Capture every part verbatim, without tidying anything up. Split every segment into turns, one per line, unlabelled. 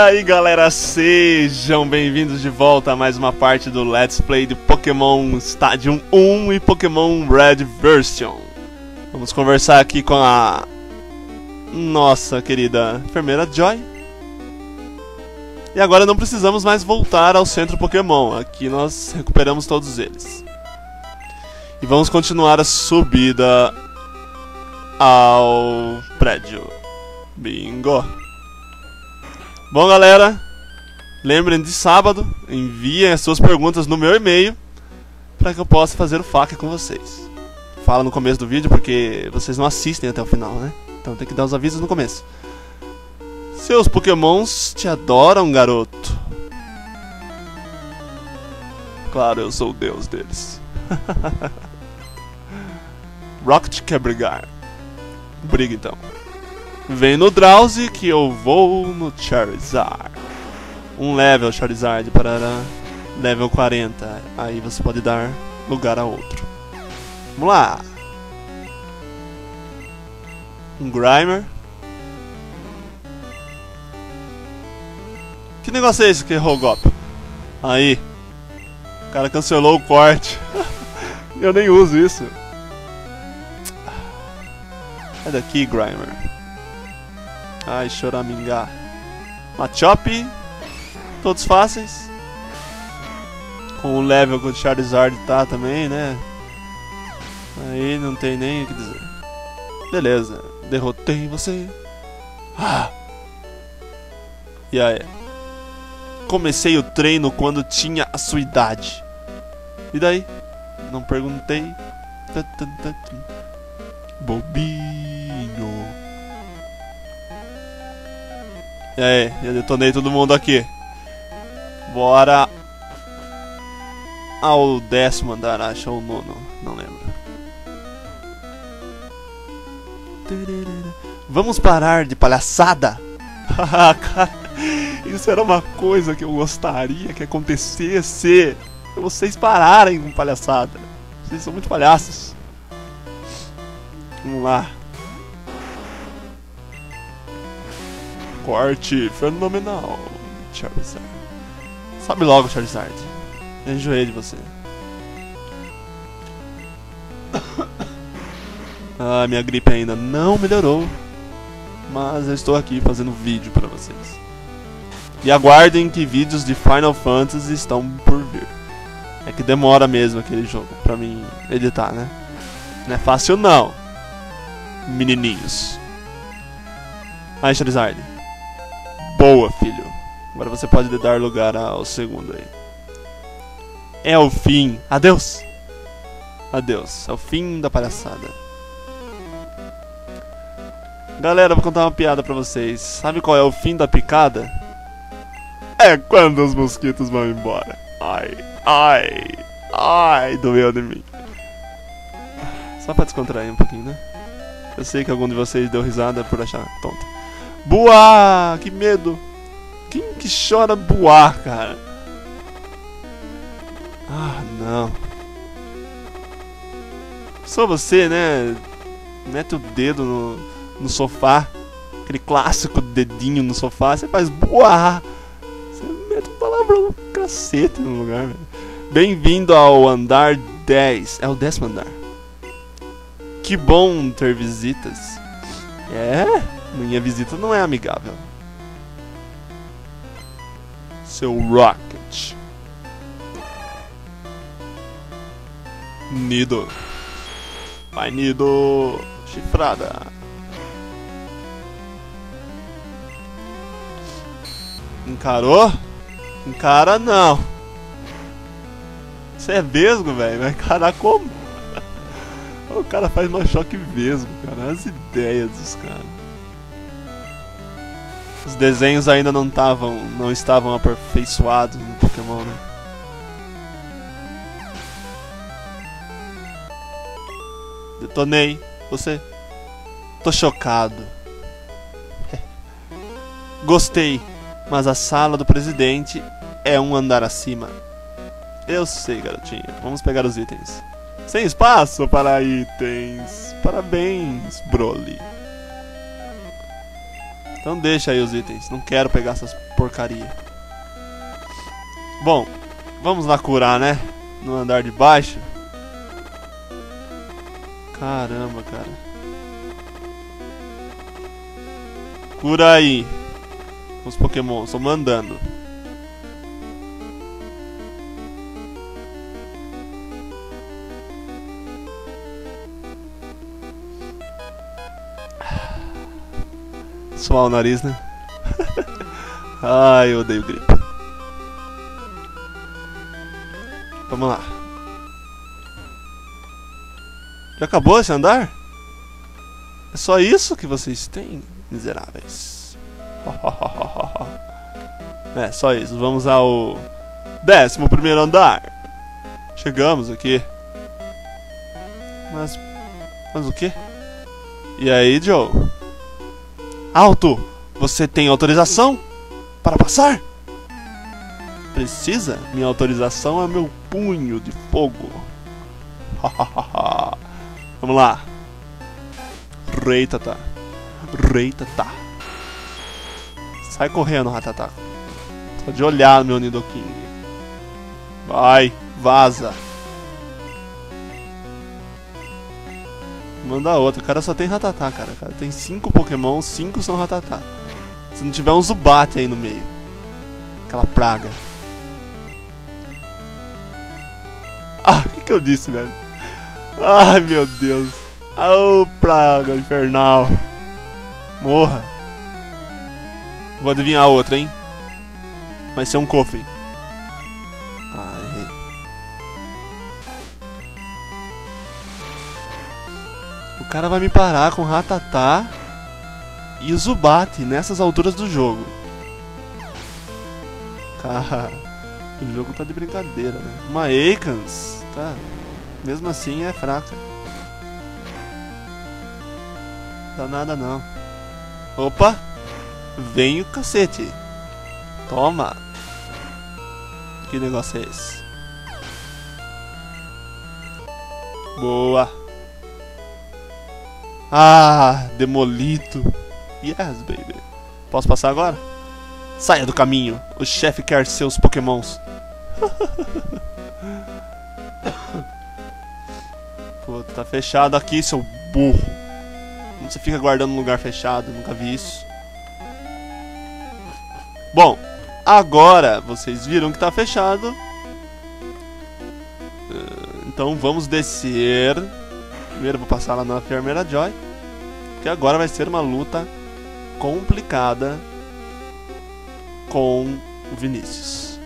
aí galera, sejam bem-vindos de volta a mais uma parte do Let's Play de Pokémon Stadium um e Pokémon Red Version. Vamos conversar aqui com a nossa querida enfermeira Joy. E agora não precisamos mais voltar ao centro Pokémon, aqui nós recuperamos todos eles. E vamos continuar a subida ao prédio. Bingo! Bom galera, lembrem de sábado, enviem as suas perguntas no meu e-mail para que eu possa fazer o F A Q com vocês. Fala no começo do vídeo porque vocês não assistem até o final, né? Então tem que dar os avisos no começo. Seus Pokémons te adoram, garoto. Claro, eu sou o deus deles. Rocket quer brigar. Briga então. Vem no Drowsy que eu vou no Charizard. Um level Charizard para level quarenta. Aí você pode dar lugar a outro. Vamos lá. Um Grimer. Que negócio é esse que errou o golpe? Aí. O cara cancelou o corte. Eu nem uso isso. Sai daqui, Grimer. Ai, choramingá. Machop. Todos fáceis. Com o level que o Charizard tá também, né? Aí não tem nem o que dizer. Beleza. Derrotei você. Ah. E aí? Comecei o treino quando tinha a sua idade. E daí? Não perguntei. Bobinho. E aí, já detonei todo mundo aqui. Bora ao décimo andar, acho, ou nono, não lembro. Vamos parar de palhaçada? Cara, isso era uma coisa que eu gostaria que acontecesse. Vocês pararem com palhaçada. Vocês são muito palhaços. Vamos lá. Corte fenomenal, Charizard. Sobe logo, Charizard. Eu enjoei de você. Ah, minha gripe ainda não melhorou. Mas eu estou aqui fazendo vídeo para vocês. E aguardem que vídeos de Final Fantasy estão por vir. É que demora mesmo aquele jogo pra mim editar, né? Não é fácil não, menininhos. Aí, Charizard. Boa, filho. Agora você pode dar lugar ao segundo aí. É o fim. Adeus. Adeus. É o fim da palhaçada. Galera, vou contar uma piada pra vocês. Sabe qual é o fim da picada? É quando os mosquitos vão embora. Ai, ai, ai, doeu de mim. Só pra descontrair um pouquinho, né? Eu sei que algum de vocês deu risada por achar tonta. Buá! Que medo! Quem que chora buá, cara? Ah, não. Só você, né? Mete o dedo no, no sofá. Aquele clássico dedinho no sofá. Você faz buá! Você mete um palavrão cacete no lugar, velho. Bem-vindo ao andar dez. É o décimo andar. Que bom ter visitas. É? Minha visita não é amigável. Seu Rocket. Nido. Vai, Nido. Chifrada. Encarou? Encara não. Você é vesgo, velho. Vai encarar como? O cara faz mais choque vesgo, cara. As ideias dos caras. Os desenhos ainda não estavam, não estavam aperfeiçoados no Pokémon, né? Detonei. Você? Tô chocado. Gostei, mas a sala do presidente é um andar acima. Eu sei, garotinha. Vamos pegar os itens. Sem espaço para itens. Parabéns, Broly. Então deixa aí os itens. Não quero pegar essas porcaria. Bom, vamos lá curar, né? No andar de baixo. Caramba, cara. Cura aí. Os Pokémon, estão mandando. Suar o nariz, né? Ai, eu odeio gripe. Vamos lá. Já acabou esse andar? É só isso que vocês têm, miseráveis? É, só isso. Vamos ao décimo primeiro andar. Chegamos aqui. Mas... Mas o quê? E aí, Joe? Alto! Você tem autorização para passar? Precisa? Minha autorização é meu punho de fogo. Vamos lá. Rattata. Rattata. Sai correndo, Rattata. Só de olhar no meu Nidoking. Vai, vaza. Manda outra. O cara só tem Rattata, cara. O cara tem cinco Pokémon, cinco são Rattata. Se não tiver um Zubat aí no meio. Aquela praga. Ah, o que, que eu disse, velho? Ai, meu Deus. Ah, ô, praga infernal. Morra. Vou adivinhar outra, hein? Vai ser um cofre. Ah, errei. O cara vai me parar com Rattata e o Zubat nessas alturas do jogo. Cara, o jogo tá de brincadeira, né? Uma Ekans, tá? Mesmo assim é fraca. Dá nada não. Opa! Vem o cacete. Toma! Que negócio é esse? Boa! Ah, demolito. Yes, baby. Posso passar agora? Saia do caminho. O chefe quer seus pokémons. Pô, tá fechado aqui, seu burro. Você fica guardando um lugar fechado. Nunca vi isso. Bom, agora vocês viram que tá fechado. Então vamos descer. Primeiro vou passar lá na Enfermeira Joy, que agora vai ser uma luta complicada com o Vinícius.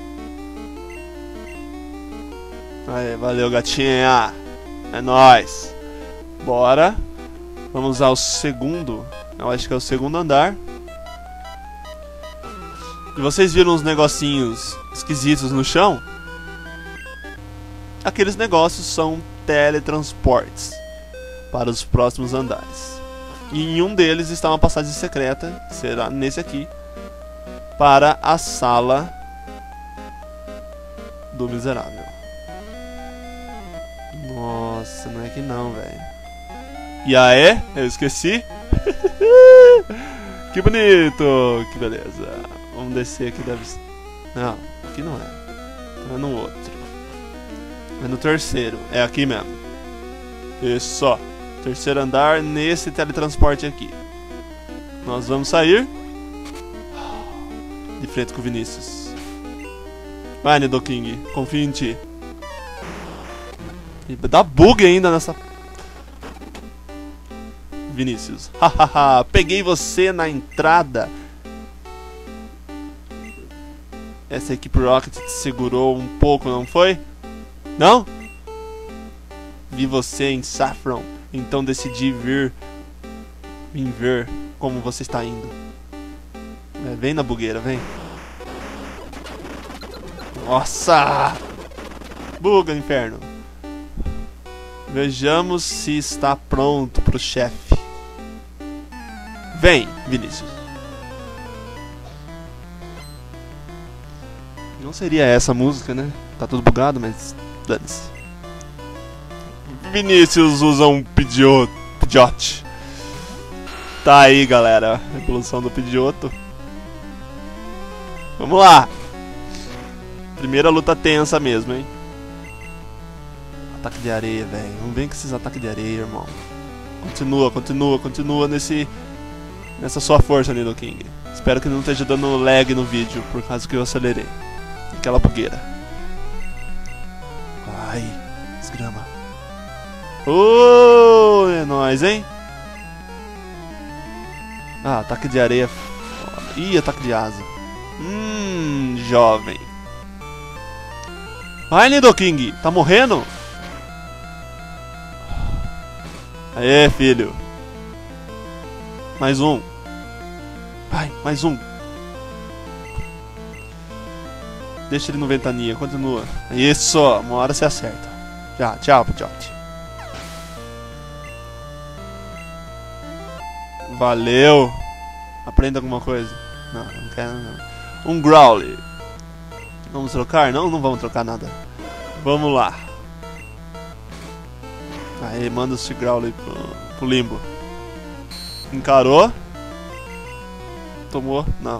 Aê, valeu, gatinha. É nóis. Bora. Vamos ao segundo. Eu acho que é o segundo andar. E vocês viram uns negocinhos esquisitos no chão? Aqueles negócios são teletransportes para os próximos andares. E em um deles está uma passagem secreta, que será nesse aqui, para a sala do miserável. Nossa, não é que não, velho. E aí, eu esqueci. Que bonito, que beleza. Vamos descer aqui, deve ser... Não, aqui não é. É no outro. É no terceiro, é aqui mesmo. Isso, ó. Terceiro andar nesse teletransporte aqui. Nós vamos sair de frente com o Vinícius. Vai, Nidoking, confio em ti. E dá bug ainda nessa... Vinícius. Hahaha, peguei você na entrada. Essa equipe Rocket te segurou um pouco, não foi? Não? Vi você em Saffron, então decidi vir vir ver como você está indo. É, vem na bugueira, vem. Nossa! Buga, inferno. Vejamos se está pronto pro chefe. Vem, Vinícius. Não seria essa a música, né? Tá tudo bugado, mas... dane-se. Vinícius usa um Pidgeot. Pidgeot. Tá aí, galera. Evolução do Pidgeotto. Vamos lá. Primeira luta tensa mesmo, hein? Ataque de areia, velho. Não vem com esses ataques de areia, irmão. Continua, continua, continua nesse... Nessa sua força, Nidoking. Espero que não esteja dando lag no vídeo, por causa que eu acelerei. Aquela bugueira. Ai, desgrama. Oh, é nóis, hein? Ah, ataque de areia. Ih, ataque de asa. Hum, jovem. Vai, Nidoking, tá morrendo? Aê, filho. Mais um. Vai, mais um. Deixa ele no ventania, continua. Isso, uma hora você acerta. Já, tchau, Pidgeot. Valeu. Aprenda alguma coisa. Não, não quero não. Um Growly. Vamos trocar? Não, não vamos trocar nada. Vamos lá. Aí, manda esse Growly pro, pro limbo. Encarou. Tomou? Não.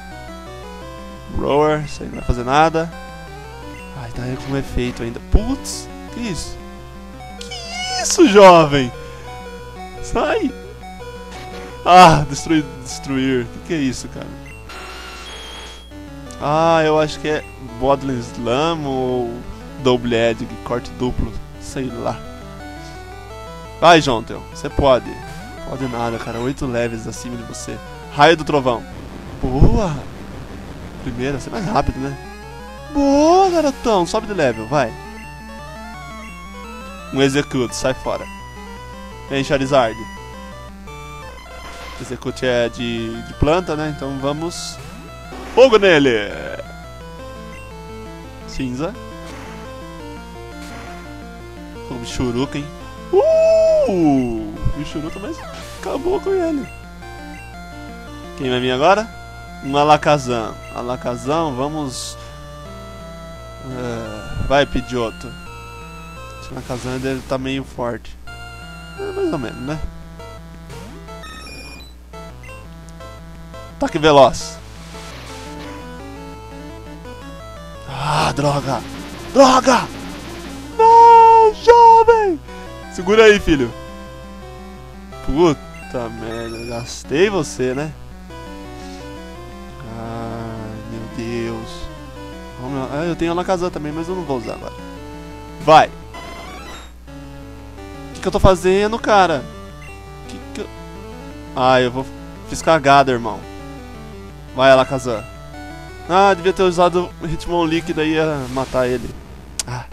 Roar, isso aí não vai fazer nada. Ai, tá aí com efeito ainda. Putz, que isso? Que isso, jovem? Sai! Ah, destruir, destruir. Que que é isso, cara? Ah, eu acho que é Bodlin Slam ou Double Edge, corte duplo, sei lá. Vai, Jontel, você pode. Pode nada, cara. Oito levels acima de você. Raio do Trovão. Boa! Primeira, você é mais rápido, né? Boa, garotão. Sobe de level, vai. Um Execute, sai fora. Vem, Charizard. Execute é de, de planta, né? Então vamos... Fogo nele! Cinza. O Bichuruca, hein? Uh! O Bichuruca, mas acabou com ele. Quem vai vir agora? Um Alakazam. Alakazam, vamos... Uh, vai, Pidgeotto. Esse Alakazam deve estar meio forte. É, mais ou menos, né? Ataque veloz. Ah, droga! Droga! Não, jovem! Segura aí, filho. Puta merda, gastei você, né? Ai, meu Deus. Ah, eu tenho Alakazam também, mas eu não vou usar agora. Vai! O que, que eu tô fazendo, cara? Que que eu... Ah, eu vou... Fiz cagada, irmão. Vai, Alakazam. Ah, devia ter usado o Hitmon líquido aí ia matar ele. Ah.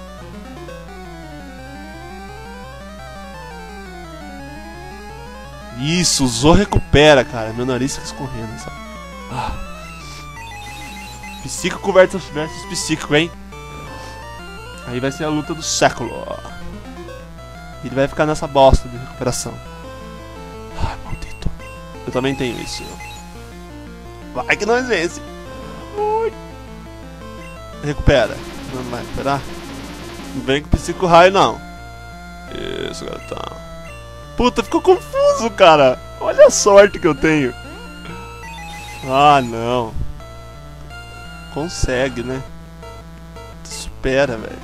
Isso, usou, recupera, cara. Meu nariz fica escorrendo, sabe? Ah. Psíquico versus, versus psíquico, hein? Aí vai ser a luta do século. Ele vai ficar nessa bosta de recuperação. Ai, maldito. Eu também tenho isso. Vai que nós vence. Ui. Recupera. Não vai recuperar? Não vem com psico raio, não. Isso, garotão. Puta, ficou confuso, cara. Olha a sorte que eu tenho. Ah, não. Consegue, né? Supera, velho.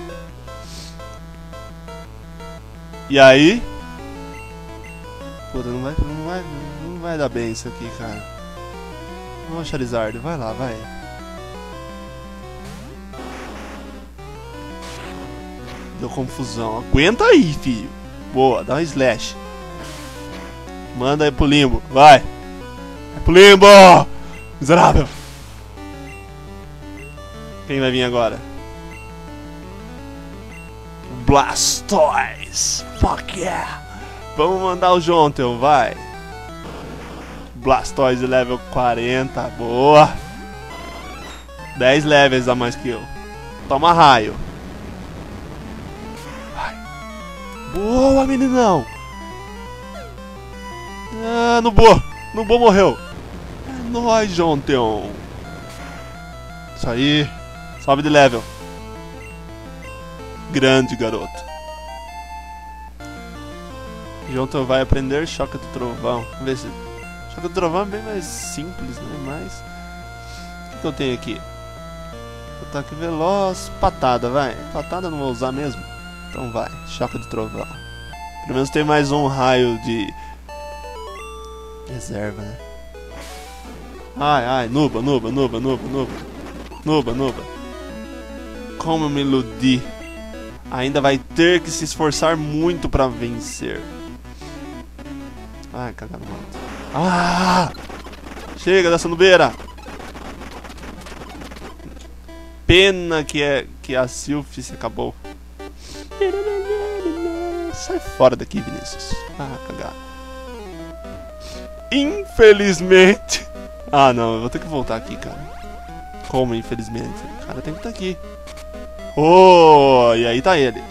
E aí? Puta, não vai, não vai, não vai dar bem isso aqui, cara. Ó, Charizard, vai lá, vai. Deu confusão. Aguenta aí, filho. Boa, dá um slash. Manda aí pro limbo, vai. Vai pro limbo! Miserável. Quem vai vir agora? Blastoise. Fuck yeah. Vamos mandar o Jontel, vai. Blastoise level quarenta, boa. dez levels a mais que eu. Toma raio. Vai. Boa, meninão. Ah, Nubo. Nubo morreu. É nóis, Jontel. Isso aí. Sobe de level. Grande, garoto. Jonto vai aprender choque do trovão. Vamos ver se... Choque do trovão é bem mais simples, né? Mas... O que, que eu tenho aqui? Ataque veloz... Patada, vai. Patada eu não vou usar mesmo. Então vai. Choque do trovão. Pelo menos tem mais um raio de... reserva, né? Ai, ai. Nuba, nuba, nuba, nuba, nuba. Nuba, nuba. Como eu me iludi. Ainda vai ter que se esforçar muito pra vencer. Ai, cagar no mato. Ah! Chega dessa nubeira! Pena que, é, que a Sylph se acabou. Sai fora daqui, Vinícius. Ah, cagar. Infelizmente. Ah, não, eu vou ter que voltar aqui, cara. Como, infelizmente? O cara tem que estar aqui. Oh, e aí tá ele.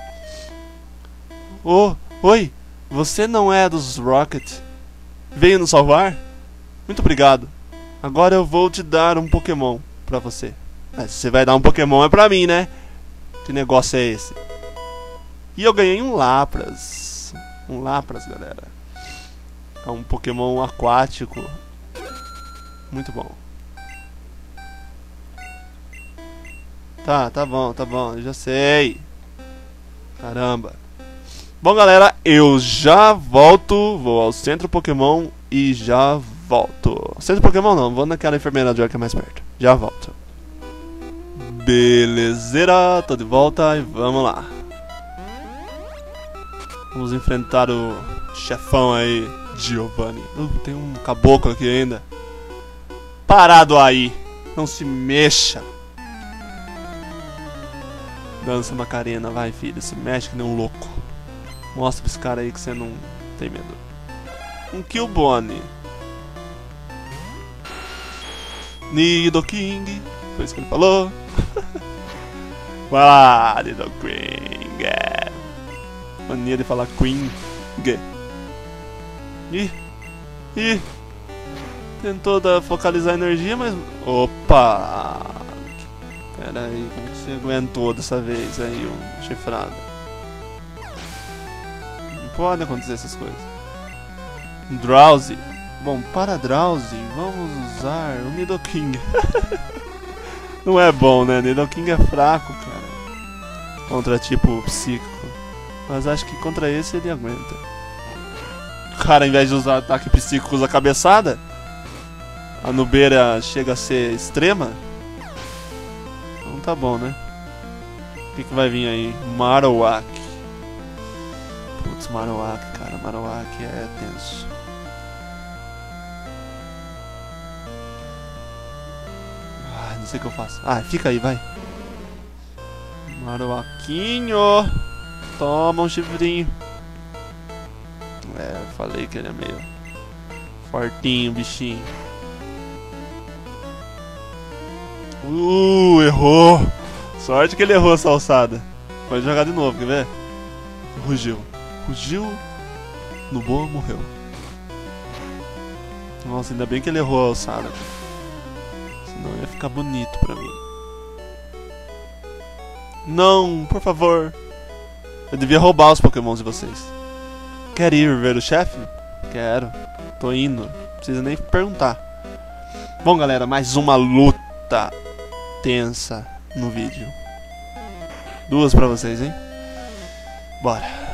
Oh, oi. Você não é dos Rocket? Veio nos salvar? Muito obrigado. Agora eu vou te dar um Pokémon pra você. Mas se você vai dar um Pokémon é pra mim, né? Que negócio é esse? E eu ganhei um Lapras. Um Lapras, galera. É um Pokémon aquático. Muito bom. Tá, tá bom, tá bom. Eu já sei. Caramba. Bom, galera, eu já volto. Vou ao centro Pokémon e já volto. Centro Pokémon não, vou naquela enfermeira que é mais perto. Já volto. Belezeira, tô de volta e vamos lá. Vamos enfrentar o chefão aí, Giovanni. Uh, tem um caboclo aqui ainda. Parado aí, não se mexa. Dança Macarena, vai filho, se mexe que nem um louco. Mostra esse cara aí que você não tem medo. Um Killbone. Nidoking. Foi isso que ele falou. Vai lá, Nidoking. Mania de falar Queen. Ih. Ih. Tentou dar, focalizar a energia, mas... Opa. Pera aí, como que você aguentou dessa vez aí, um chifrado? Pode acontecer essas coisas. Drowsy. Bom, para Drowsy, vamos usar o Nidoking. Não é bom, né? Nidoking é fraco, cara. Contra tipo psíquico. Mas acho que contra esse ele aguenta. O cara, ao invés de usar ataque psíquico, usa cabeçada. A nubeira chega a ser extrema. Então tá bom, né? O que, que vai vir aí? Marowak. Putz, Marowak, cara, Marowak é tenso. Ah, não sei o que eu faço. Ah, fica aí, vai. Marowakinho. Toma um chifrinho. É, falei que ele é meio fortinho, bichinho. Uh, errou. Sorte que ele errou essa alçada. Pode jogar de novo, quer ver? Rugiu. Rugiu, Nubou, morreu. Nossa, ainda bem que ele errou a alçada. Senão ia ficar bonito pra mim. Não, por favor. Eu devia roubar os Pokémons de vocês. Quer ir ver o chefe? Quero. Tô indo. Não precisa nem perguntar. Bom, galera, mais uma luta tensa no vídeo. Duas pra vocês, hein? Bora.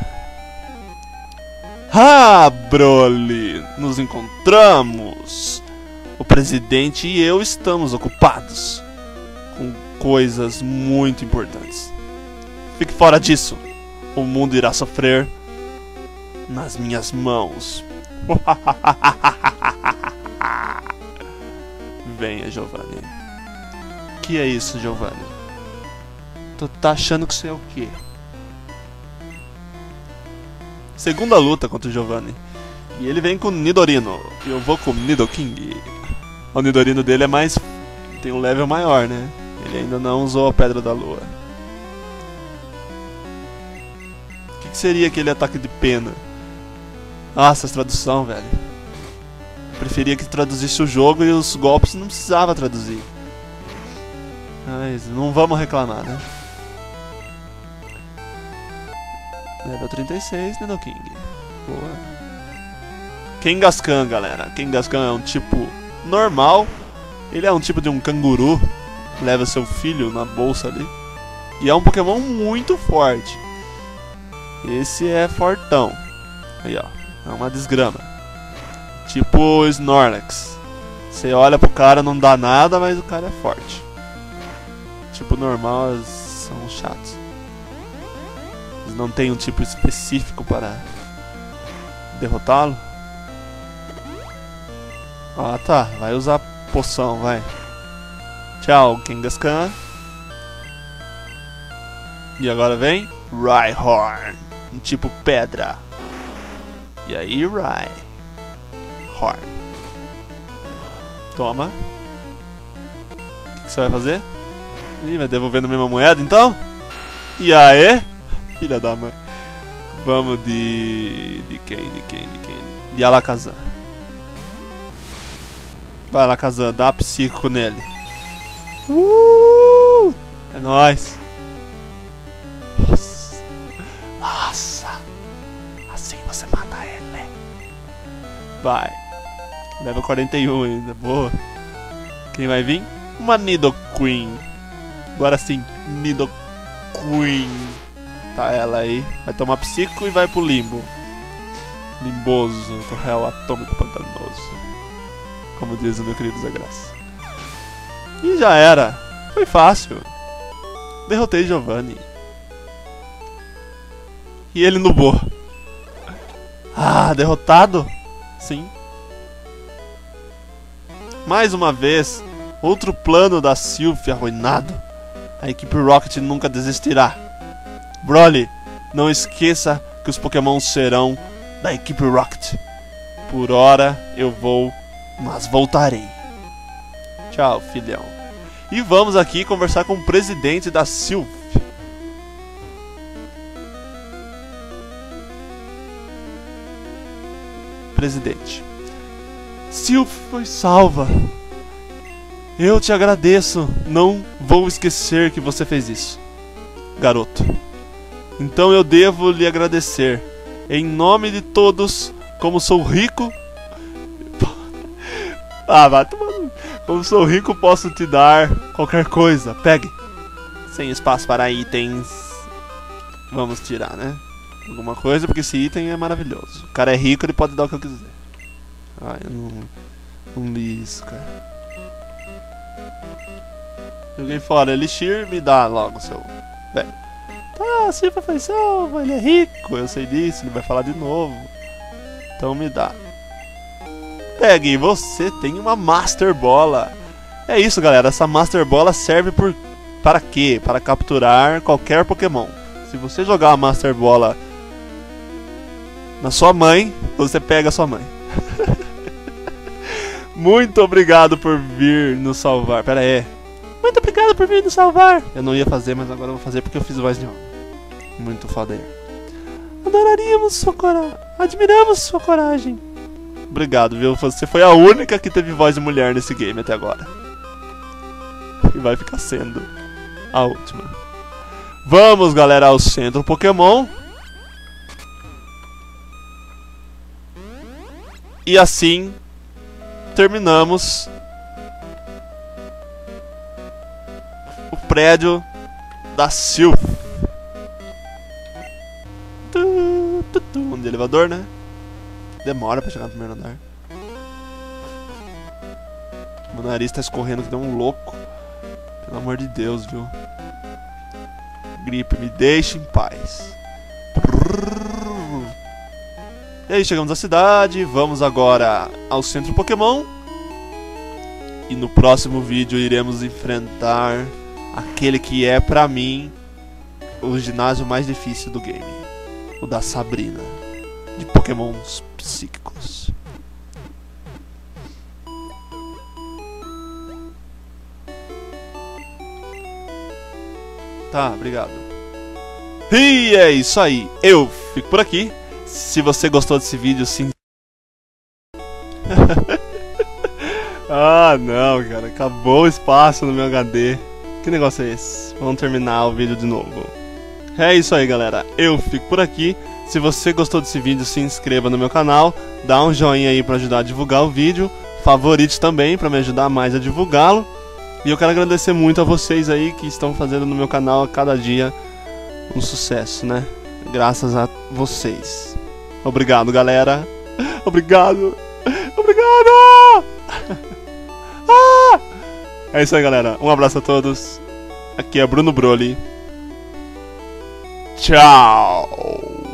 Ah, Broly, nos encontramos. O presidente e eu estamos ocupados com coisas muito importantes. Fique fora disso. O mundo irá sofrer nas minhas mãos. Venha, Giovanni. Que é isso, Giovanni? Tu tá achando que você é o quê? Segunda luta contra o Giovanni. E ele vem com o Nidorino. E eu vou com o Nidoking. O Nidorino dele é mais... tem um level maior, né? Ele ainda não usou a Pedra da Lua. O que, que seria aquele ataque de pena? Nossa, essa tradução, velho. Eu preferia que traduzisse o jogo e os golpes não precisava traduzir. Mas não vamos reclamar, né? Level trinta e seis, Nidoking. Boa. Kangaskhan, galera. Kangaskhan é um tipo normal. Ele é um tipo de um canguru. Leva seu filho na bolsa ali. E é um Pokémon muito forte. Esse é fortão. Aí, ó. É uma desgrama. Tipo Snorlax. Você olha pro cara, não dá nada, mas o cara é forte. Tipo normal, eles são chatos. Eles não tem um tipo específico para derrotá-lo. Ah, tá. Vai usar poção, vai. Tchau, Kangaskhan. E agora vem Rhyhorn, um tipo pedra. E aí, Rhyhorn. Toma. O que você vai fazer? Ih, vai devolvendo a mesma moeda, então? E aí? Filha da mãe. Vamos de... De quem, de quem, de quem? De Alakazam. Vai, Alakazam, dá psico nele. Uh! É nóis. Nossa. Nossa. Assim você mata ele. Vai. Level quarenta e um ainda. Boa. Quem vai vir? Uma Nidoqueen. Agora sim, Nidoqueen. Tá ela aí. Vai tomar psico e vai pro limbo. Limboso. Do réu atômico pantanoso. Como diz o meu querido Zé Graça. E já era. Foi fácil. Derrotei Giovanni. E ele nubou. Ah, derrotado? Sim. Mais uma vez, outro plano da Sylph arruinado. A equipe Rocket nunca desistirá. Broly, não esqueça que os Pokémon serão da equipe Rocket. Por hora eu vou, mas voltarei. Tchau, filhão. E vamos aqui conversar com o presidente da Sylph. Presidente. Sylph foi salva. Eu te agradeço. Não vou esquecer que você fez isso, garoto. Então eu devo lhe agradecer. Em nome de todos, como sou rico... Ah, vai tomando. Como sou rico, posso te dar qualquer coisa. Pegue. Sem espaço para itens. Vamos tirar, né? Alguma coisa, porque esse item é maravilhoso. O cara é rico, ele pode dar o que eu quiser. Ah, eu não, não li isso, cara. Joguei fora. Elixir, me dá logo, seu... Velho. Tá, Sylph foi salvo, ele é rico. Eu sei disso, ele vai falar de novo. Então me dá. Pegue, você tem uma Master Bola. É isso, galera. Essa Master Bola serve por... para quê? Para capturar qualquer Pokémon. Se você jogar a Master Bola na sua mãe, você pega a sua mãe. Muito obrigado por vir nos salvar. Pera aí. Muito obrigado por vir nos salvar. Eu não ia fazer, mas agora eu vou fazer porque eu fiz voz de homem. Muito foda aí. Adoraríamos sua coragem. Admiramos sua coragem. Obrigado, viu? Você foi a única que teve voz de mulher nesse game até agora. E vai ficar sendo a última. Vamos, galera, ao centro Pokémon. E assim terminamos o prédio da Sylph. Um de elevador, né? Demora pra chegar no primeiro andar. Meu nariz tá escorrendo que deu um louco. Pelo amor de Deus, viu? Gripe, me deixe em paz. E aí, chegamos à cidade. Vamos agora ao centro Pokémon. E no próximo vídeo iremos enfrentar aquele que é, pra mim, o ginásio mais difícil do game. O da Sabrina, de Pokémons psíquicos. Tá, obrigado. E é isso aí. Eu fico por aqui. Se você gostou desse vídeo, sim. Ah, não, cara. Acabou o espaço no meu H D. Que negócio é esse? Vamos terminar o vídeo de novo. É isso aí, galera. Eu fico por aqui. Se você gostou desse vídeo, se inscreva no meu canal, dá um joinha aí para ajudar a divulgar o vídeo, favorite também para me ajudar mais a divulgá-lo. E eu quero agradecer muito a vocês aí que estão fazendo no meu canal a cada dia um sucesso, né? Graças a vocês. Obrigado, galera. Obrigado. Obrigado. Ah! É isso aí, galera. Um abraço a todos. Aqui é Bruno Broly. Tchau.